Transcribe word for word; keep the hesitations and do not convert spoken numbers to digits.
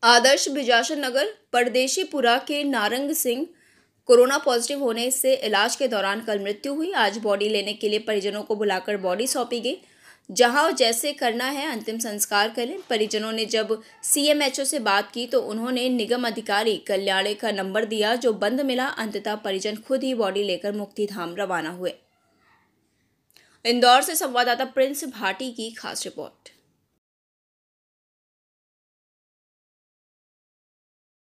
आदर्श बिजासन नगर परदेशीपुरा के Narang Singh corona positive होने से इलाज के दौरान कल मृत्यु हुई। आज बॉडी लेने के लिए परिजनों को बुलाकर बॉडी सौंपी गई। जहां जैसे करना है अंतिम संस्कार करें। परिजनों ने जब सीएमएचओ से बात की तो उन्होंने निगम अधिकारी कल्याणी का नंबर दिया जो बंद मिला। अंततः परिजन खुद ही बॉडी लेकर मुक्तिधाम रवाना हुए। इंदौर से संवाददाता प्रिंस भाटी की खास रिपोर्ट।